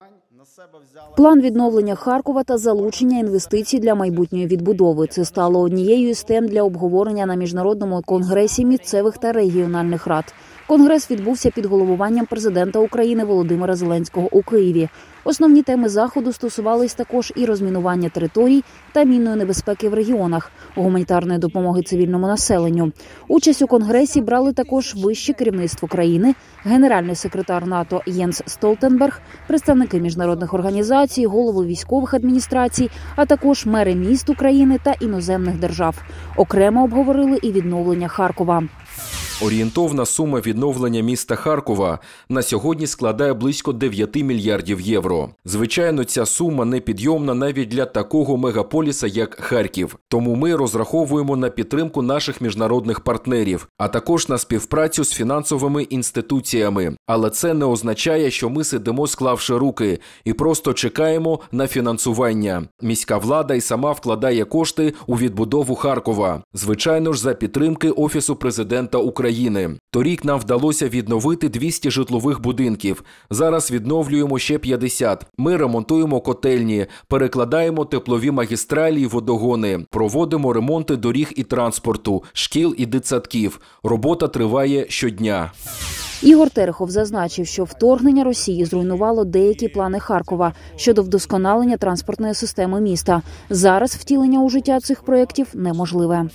План відновлення Харкова та залучення інвестицій для майбутньої відбудови. Це стало однією із тем для обговорення на Міжнародному конгресі місцевих та регіональних рад. Конгрес відбувся під головуванням президента України Володимира Зеленського у Києві. Основні теми заходу стосувались також і розмінування територій та мінної небезпеки в регіонах, гуманітарної допомоги цивільному населенню. Участь у конгресі брали також вище керівництво країни, генеральний секретар НАТО Єнс Столтенберг, представники міжнародних організацій, голови військових адміністрацій, а також мери міст України та іноземних держав. Окремо обговорили і відновлення Харкова. Орієнтовна сума відновлення міста Харкова на сьогодні складає близько 9 мільярдів євро. Звичайно, ця сума непідйомна навіть для такого мегаполіса, як Харків. Тому ми розраховуємо на підтримку наших міжнародних партнерів, а також на співпрацю з фінансовими інституціями. Але це не означає, що ми сидимо, склавши руки, і просто чекаємо на фінансування. Міська влада і сама вкладає кошти у відбудову Харкова. Звичайно ж, за підтримки Офісу президента України. Торік нам вдалося відновити 200 житлових будинків. Зараз відновлюємо ще 50. Ми ремонтуємо котельні, перекладаємо теплові магістралі і водогони, проводимо ремонти доріг і транспорту, шкіл і дитсадків. Робота триває щодня. Ігор Терехов зазначив, що вторгнення Росії зруйнувало деякі плани Харкова щодо вдосконалення транспортної системи міста. Зараз втілення у життя цих проєктів неможливе.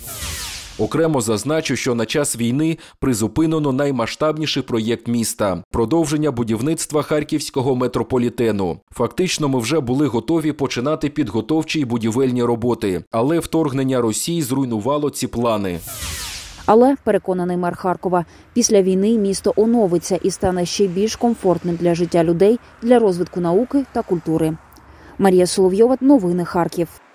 Окремо зазначу, що на час війни призупинено наймасштабніший проєкт міста – продовження будівництва харківського метрополітену. Фактично, ми вже були готові починати підготовчі й будівельні роботи, але вторгнення Росії зруйнувало ці плани. Але, переконаний мер Харкова, після війни місто оновиться і стане ще більш комфортним для життя людей, для розвитку науки та культури. Марія Соловйова, новини Харків.